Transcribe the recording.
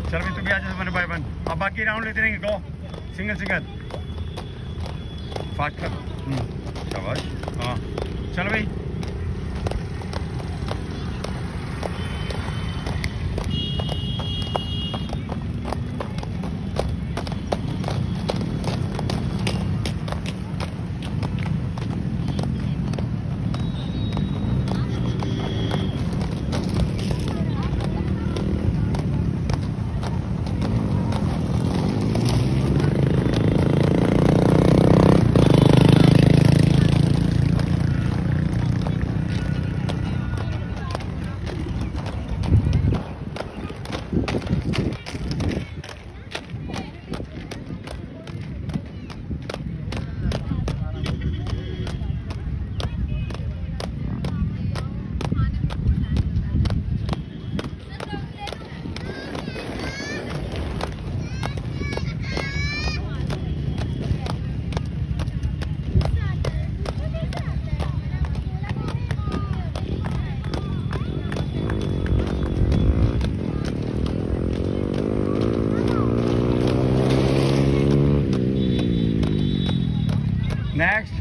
चल भाई तू भी आ जा वन बाय वन। अब बाकी राउंड लेते रहेंगे। गो सिंगल सिंगल फास्ट कर। शाबाश। हाँ चल भाई। नेक्स्ट